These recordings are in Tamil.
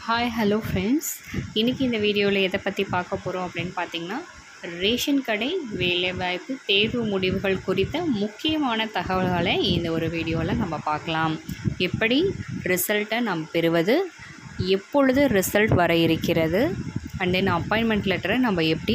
ஹாய் ஹலோ ஃப்ரெண்ட்ஸ், இன்றைக்கி இந்த வீடியோவில் எதை பற்றி பார்க்க போகிறோம் அப்படின்னு பார்த்திங்கன்னா, ரேஷன் கடை வேலைவாய்ப்பு தேர்வு முடிவுகள் குறித்த முக்கியமான தகவல்களை இந்த ஒரு வீடியோவில் நம்ம பார்க்கலாம். எப்படி ரிசல்ட்டை நாம் பெறுவது, எப்பொழுது ரிசல்ட் வர இருக்கிறது, அண்ட் தென் அப்பாயின்மெண்ட் லெட்டரை நம்ம எப்படி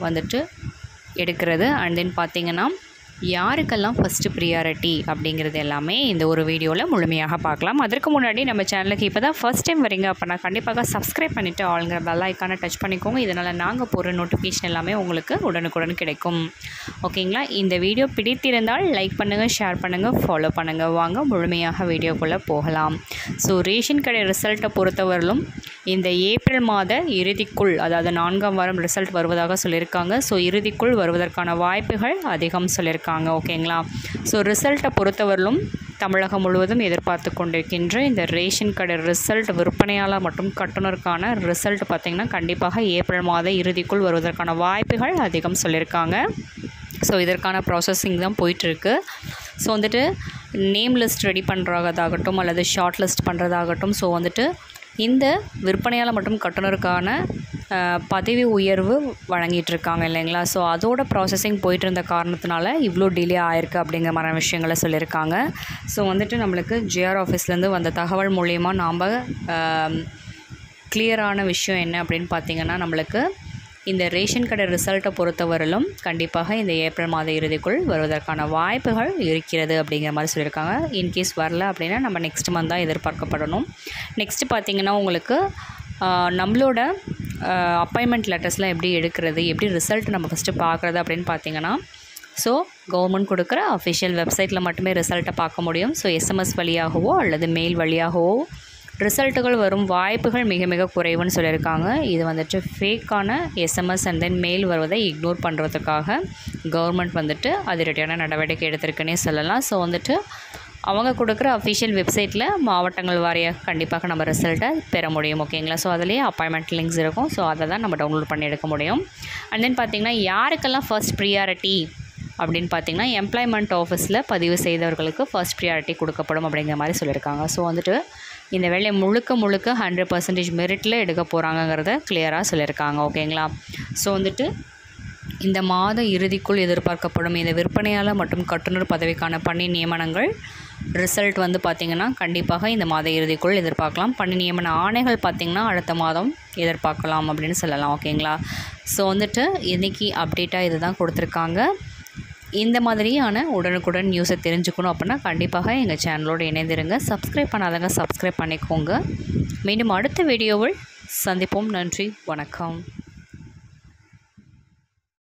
எடுக்கிறது, அண்ட் தென் பார்த்திங்கன்னா யாருக்கெல்லாம் ஃபஸ்ட்டு ப்ரியாரிட்டி அப்படிங்கிறது எல்லாமே இந்த ஒரு வீடியோவில் முழுமையாக பார்க்கலாம். அதற்கு முன்னாடி நம்ம சேனலுக்கு இப்போ தான் ஃபஸ்ட் டைம் வரீங்க அப்படின்னா கண்டிப்பாக சப்ஸ்கிரைப் பண்ணிவிட்டு ஆளுங்கிற பெல் ஐக்கானை டச் பண்ணிக்கோங்க. இதனால் நாங்கள் போகிற நோட்டிஃபிகேஷன் எல்லாமே உங்களுக்கு உடனுக்குடன் கிடைக்கும். ஓகேங்களா? இந்த வீடியோ பிடித்திருந்தால் லைக் பண்ணுங்கள், ஷேர் பண்ணுங்கள், ஃபாலோ பண்ணுங்கள். வாங்க முழுமையாக வீடியோக்குள்ளே போகலாம். ஸோ ரேஷன் கடை ரிசல்ட்டை பொறுத்தவரையிலும் இந்த ஏப்ரல் மாத இறுதிக்குள், அதாவது 4ஆம் வாரம் ரிசல்ட் வருவதாக சொல்லியிருக்காங்க. ஸோ இறுதிக்குள் வருவதற்கான வாய்ப்புகள் அதிகம் சொல்லியிருக்காங்க. ஓகேங்களா? ஸோ ரிசல்ட்டை பொறுத்தவரையிலும் தமிழகம் முழுவதும் எதிர்பார்த்து கொண்டிருக்கின்ற இந்த ரேஷன் கடை ரிசல்ட், விற்பனையாளர் மற்றும் கட்டுனருக்கான ரிசல்ட் பார்த்திங்கன்னா கண்டிப்பாக ஏப்ரல் மாத இறுதிக்குள் வருவதற்கான வாய்ப்புகள் அதிகம் சொல்லியிருக்காங்க. ஸோ இதற்கான ப்ராசஸிங் தான் போயிட்டுருக்கு. ஸோ நேம் லிஸ்ட் ரெடி பண்ணுறதாகட்டும் அல்லது ஷார்ட் லிஸ்ட் பண்ணுறதாகட்டும், ஸோ இந்த விற்பனையாளர் மற்றும் கட்டுனருக்கான பதவி உயர்வு வழங்கிட்டுருக்காங்க இல்லைங்களா? ஸோ அதோட ப்ராசஸிங் போயிட்டு இருந்த காரணத்தினால இவ்வளோ டிலே ஆயிருக்கு அப்படிங்கிற மாதிரி விஷயங்களை சொல்லியிருக்காங்க. ஸோ நம்மளுக்கு ஜிஆர் ஆஃபீஸ்லேருந்து வந்த தகவல் மூலயமா நாம் கிளியரான விஷயம் என்ன அப்படின்னு பார்த்திங்கன்னா, நம்மளுக்கு இந்த ரேஷன் கடை ரிசல்ட்டை பொறுத்தவரையிலும் கண்டிப்பாக இந்த ஏப்ரல் மாத இறுதிக்குள் வருவதற்கான வாய்ப்புகள் இருக்கிறது அப்படிங்கிற மாதிரி சொல்லியிருக்காங்க. இன்கேஸ் வரல அப்படின்னா நம்ம நெக்ஸ்ட் மந்த் தான் எதிர்பார்க்கப்படணும். நெக்ஸ்ட்டு பார்த்திங்கன்னா உங்களுக்கு நம்மளோட அப்பாயின்மெண்ட் லெட்டர்ஸ்லாம் எப்படி எடுக்கிறது, எப்படி ரிசல்ட் நம்ம ஃபஸ்ட்டு பார்க்குறது அப்படின்னு பார்த்திங்கன்னா, ஸோ கவர்மெண்ட் கொடுக்குற அஃபிஷியல் வெப்சைட்டில் மட்டுமே ரிசல்ட்டை பார்க்க முடியும். ஸோ எஸ்எம்எஸ் வழியாகவோ அல்லது மெயில் வழியாகவோ ரிசல்ட்டுகள் வரும் வாய்ப்புகள் மிக மிக குறைவுன்னு சொல்லியிருக்காங்க. இது ஃபேக்கான எஸ்எம்எஸ் அண்ட் தென் மெயில் வருவதை இக்னோர் பண்ணுறதுக்காக கவர்மெண்ட் அதிரடியான நடவடிக்கை எடுத்திருக்குன்னே சொல்லலாம். ஸோ அவங்க கொடுக்குற அஃபிஷியல் வெப்சைட்டில் மாவட்டங்கள் வாரியாக கண்டிப்பாக நம்ம ரிசல்ட்டை பெற முடியும். ஓகேங்களா? ஸோ அதிலேயே அப்பாயின்மெண்ட் லிங்க்ஸ் இருக்கும். ஸோ அதை தான் நம்ம டவுன்லோட் பண்ணி எடுக்க முடியும். அண்ட் தென் பார்த்திங்கன்னா யாருக்கெல்லாம் ஃபர்ஸ்ட் ப்ரியாரிட்டி அப்படின்னு பார்த்திங்கன்னா, எம்ப்ளாய்மெண்ட் ஆஃபீஸில் பதிவு செய்தவர்களுக்கு ஃபர்ஸ்ட் ப்ரியாரிட்டி கொடுக்கப்படும் அப்படிங்கிற மாதிரி சொல்லியிருக்காங்க. ஸோ இந்த வேலையை முழுக்க 100% மெரிட்டில் எடுக்க போகிறாங்கங்கிறத கிளியராக சொல்லியிருக்காங்க. ஓகேங்களா? ஸோ இந்த மாத இறுதிக்குள் எதிர்பார்க்கப்படும் இந்த விற்பனையாளர் மற்றும் கட்டுனர் பதவிக்கான பணி நியமனங்கள் ரிசல்ட் பார்த்திங்கன்னா கண்டிப்பாக இந்த மாத இறுதிக்குள் எதிர்பார்க்கலாம். பணி நியமன ஆணைகள் பார்த்திங்கன்னா அடுத்த மாதம் எதிர்பார்க்கலாம் அப்படின்னு சொல்லலாம். ஓகேங்களா? ஸோ இன்றைக்கி அப்டேட்டாக இது தான் கொடுத்துருக்காங்க. இந்த மாதிரியான உடனுக்குடன் நியூஸை தெரிஞ்சுக்கணும் அப்படின்னா கண்டிப்பாக எங்கள் சேனலோடு இணைந்திருங்க. சப்ஸ்கிரைப் பண்ணாதவங்க சப்ஸ்கிரைப் பண்ணிக்கோங்க. மீண்டும் அடுத்த வீடியோவில் சந்திப்போம். நன்றி, வணக்கம்.